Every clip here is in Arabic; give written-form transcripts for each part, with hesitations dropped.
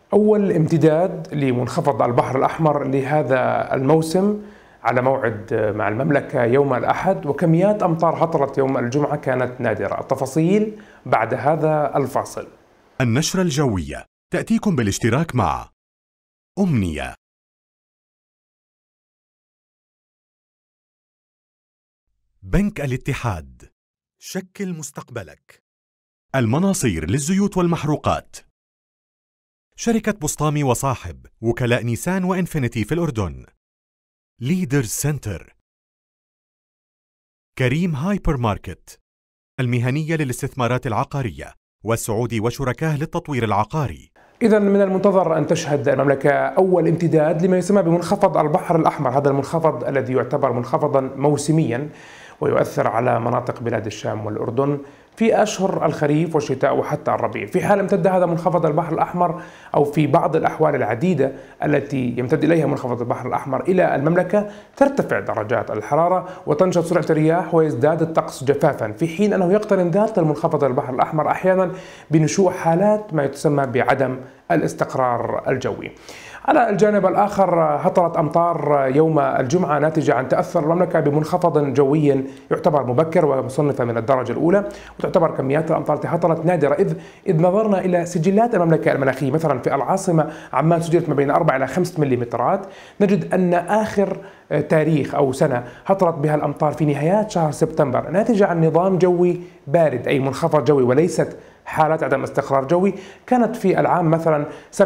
أول امتداد لمنخفض البحر الأحمر لهذا الموسم على موعد مع المملكة يوم الأحد، وكميات أمطار هطلت يوم الجمعة كانت نادرة. التفاصيل بعد هذا الفاصل. النشرة الجوية تأتيكم بالاشتراك مع أمنية، بنك الاتحاد، شكل مستقبلك، المناصير للزيوت والمحروقات، شركة بسطامي وصاحب، وكلاء نيسان وإنفينيتي في الأردن، ليدرز سنتر، كريم هايبر ماركت، المهنية للاستثمارات العقارية، والسعودي وشركاه للتطوير العقاري. إذا من المنتظر أن تشهد المملكة أول امتداد لما يسمى بمنخفض البحر الأحمر، هذا المنخفض الذي يعتبر منخفضا موسميا ويؤثر على مناطق بلاد الشام والأردن في أشهر الخريف والشتاء وحتى الربيع. في حال امتد هذا منخفض البحر الأحمر أو في بعض الأحوال العديدة التي يمتد إليها منخفض البحر الأحمر إلى المملكة، ترتفع درجات الحرارة وتنشط سرعة الرياح ويزداد الطقس جفافا، في حين أنه يقترن ذات المنخفض البحر الأحمر أحيانا بنشوء حالات ما تسمى بعدم الاستقرار الجوي. على الجانب الآخر هطلت أمطار يوم الجمعة ناتجة عن تأثر المملكة بمنخفض جوي يعتبر مبكر ومصنفة من الدرجة الأولى، وتعتبر كميات الأمطار التي هطلت نادرة إذ نظرنا إلى سجلات المملكة المناخية. مثلا في العاصمة عمان سجلت ما بين 4 إلى 5 مليمترات، نجد أن آخر تاريخ أو سنة هطلت بها الأمطار في نهايات شهر سبتمبر ناتجة عن نظام جوي بارد أي منخفض جوي وليست حالات عدم استقرار جوي، كانت في العام مثلا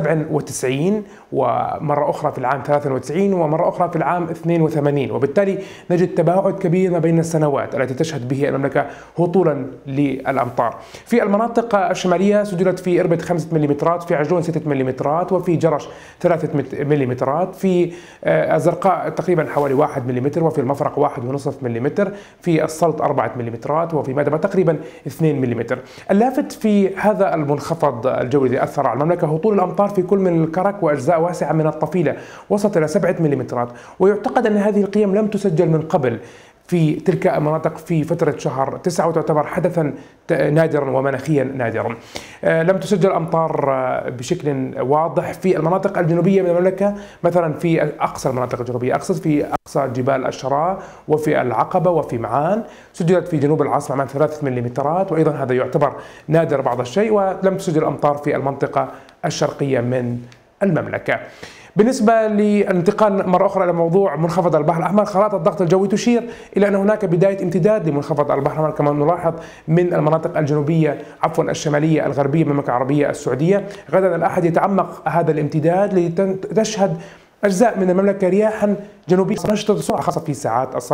97 ومرة أخرى في العام 93 ومرة أخرى في العام 82، وبالتالي نجد تباعد كبير ما بين السنوات التي تشهد به المملكة هطولا للأمطار. في المناطق الشمالية سجلت في إربد 5 مليمترات، في عجلون 6 مليمترات، وفي جرش 3 مليمترات، في الزرقاء تقريبا حوالي 1 مليمتر، وفي المفرق 1.5 مليمتر، في السلط 4 مليمترات، وفي مادبة تقريبا 2 مليمتر. اللافت في هذا المنخفض الجوي الذي أثر على المملكة هطول الأمطار في كل من الكرك وأجزاء واسعة من الطفيلة وصلت إلى 7 مليمترات، ويعتقد أن هذه القيم لم تسجل من قبل في تلك المناطق في فترة شهر 9 وتعتبر حدثا نادرا ومناخيا نادرا. لم تسجل أمطار بشكل واضح في المناطق الجنوبية من المملكة، مثلا في أقصى المناطق الجنوبية، أقصد في أقصى جبال الشراء وفي العقبة وفي معان، سجلت في جنوب العاصمة معان 3 مليمترات، وأيضا هذا يعتبر نادر بعض الشيء، ولم تسجل أمطار في المنطقة الشرقية من المملكة. بالنسبة للانتقال مرة أخرى إلى موضوع منخفض البحر الأحمر، خرائط الضغط الجوي تشير إلى أن هناك بداية امتداد لمنخفض البحر الأحمر كما نلاحظ من المناطق الجنوبية الشمالية الغربية من المملكة العربية السعودية. غدا الأحد يتعمق هذا الامتداد لتشهد أجزاء من المملكة رياحا جنوبية نشطة السرعة خاصة في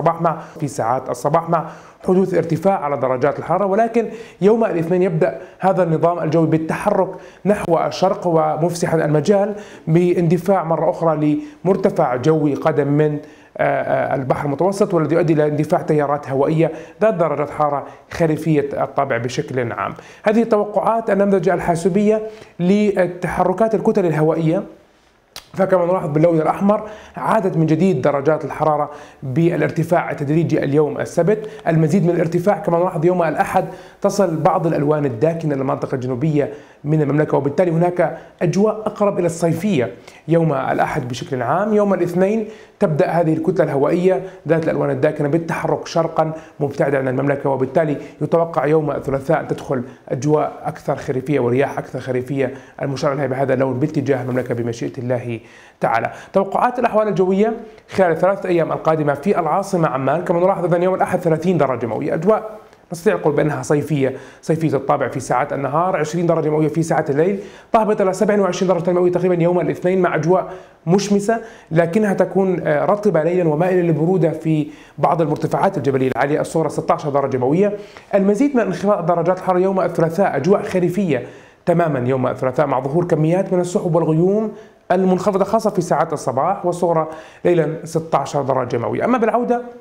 ساعات الصباح مع حدوث ارتفاع على درجات الحرارة، ولكن يوم الاثنين يبدأ هذا النظام الجوي بالتحرك نحو الشرق ومفسحا المجال باندفاع مرة أخرى لمرتفع جوي قادم من البحر المتوسط، والذي يؤدي إلى اندفاع تيارات هوائية ذات درجات حرارة خريفية الطابع بشكل عام. هذه توقعات النمذجة الحاسوبية لتحركات الكتل الهوائية، فكما نلاحظ باللون الأحمر عادت من جديد درجات الحرارة بالارتفاع التدريجي اليوم السبت. المزيد من الارتفاع كما نلاحظ يوم الأحد تصل بعض الألوان الداكنة للمنطقة الجنوبية من المملكة، وبالتالي هناك أجواء أقرب إلى الصيفية يوم الأحد بشكل عام. يوم الاثنين تبدأ هذه الكتلة الهوائية ذات الألوان الداكنة بالتحرك شرقا مبتعدا عن المملكة، وبالتالي يتوقع يوم الثلاثاء أن تدخل أجواء أكثر خريفية ورياح أكثر خريفية المشار إليها بهذا اللون باتجاه المملكة بمشيئة الله تعالى. توقعات الأحوال الجوية خلال 3 أيام القادمة في العاصمة عمان كما نلاحظ أيضا يوم الأحد 30 درجة مئوية، أجواء نستطيع نقول بأنها صيفية الطابع في ساعات النهار، 20 درجة مئوية في ساعات الليل، تهبط إلى 27 درجة مئوية تقريبا يوم الاثنين مع أجواء مشمسة لكنها تكون رطبة ليلا ومائلة للبرودة في بعض المرتفعات الجبلية العالية، الصغرى 16 درجة مئوية. المزيد من انخفاض درجات الحرارة يوم الثلاثاء، أجواء خريفية تماما يوم الثلاثاء مع ظهور كميات من السحب والغيوم المنخفضة خاصة في ساعات الصباح، والصغرى ليلا 16 درجة مئوية. أما بالعودة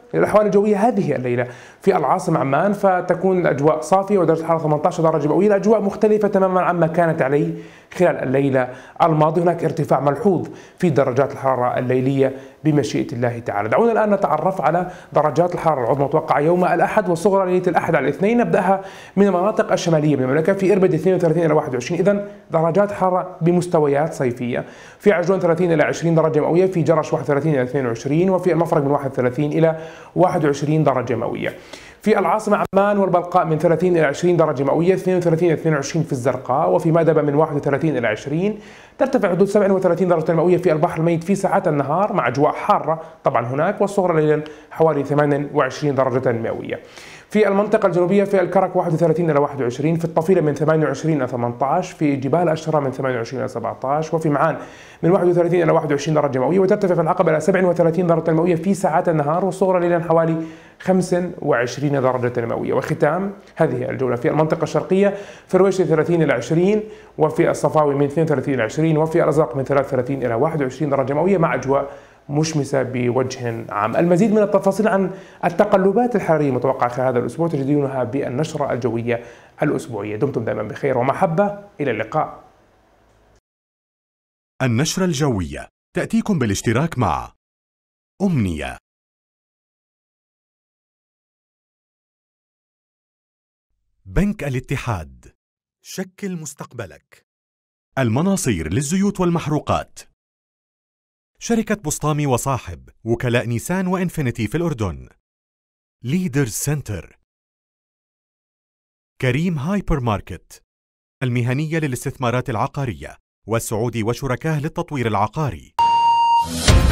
الأحوال الجوية هذه الليلة في العاصمة عمان، فتكون الأجواء صافية ودرجة الحرارة 18 درجة مئوية. الأجواء مختلفة تماما عما كانت عليه خلال الليلة الماضية. هناك ارتفاع ملحوظ في درجات الحرارة الليلية بمشيئة الله تعالى. دعونا الآن نتعرف على درجات الحرارة العظمى المتوقعة يوم الأحد والصغرى ليلة الأحد على الاثنين. نبدأها من المناطق الشمالية من المملكة. في إربد 32 إلى 21، إذن درجات حرارة بمستويات صيفية. في عجلون 30 إلى 20 درجة مئوية. في جرش 31 إلى 22، وفي المفرق من 31 إلى 21 درجة مئوية. في العاصمة عمان والبلقاء من 30 إلى 20 درجة مئوية، 32 إلى 22 في الزرقاء، وفي مادبة من 31 إلى 20. ترتفع حدود 37 درجة مئوية في البحر الميت في ساعات النهار مع أجواء حارة طبعا هناك، والصغرى ليلا حوالي 28 درجة مئوية. في المنطقة الجنوبية في الكرك 31 إلى 21، في الطفيلة من 28 إلى 18، في جبال الشرى من 28 إلى 17، وفي معان من 31 إلى 21 درجة مئوية، وترتفع في العقبة إلى 37 درجة مئوية في ساعات النهار، والصغرى ليلا حوالي 25 درجة مئوية. وختام هذه الجولة في المنطقة الشرقية في الرويشة 30 إلى 20، وفي الصفاوي من 32 إلى 20، وفي الأزرق من 33 إلى 21 درجة مئوية مع أجواء مشمسة بوجه عام. المزيد من التفاصيل عن التقلبات الحرارية المتوقعة خلال هذا الأسبوع تجدونها بالنشرة الجوية الأسبوعية. دمتم دائما بخير ومحبة، إلى اللقاء. النشرة الجوية تأتيكم بالاشتراك مع أمنية، بنك الاتحاد، شكل مستقبلك، المناصير للزيوت والمحروقات، شركة بسطامي وصاحب، وكلاء نيسان وإنفينيتي في الأردن، ليدرز سنتر، كريم هايبر ماركت، المهنية للاستثمارات العقارية، والسعودي وشركاه للتطوير العقاري.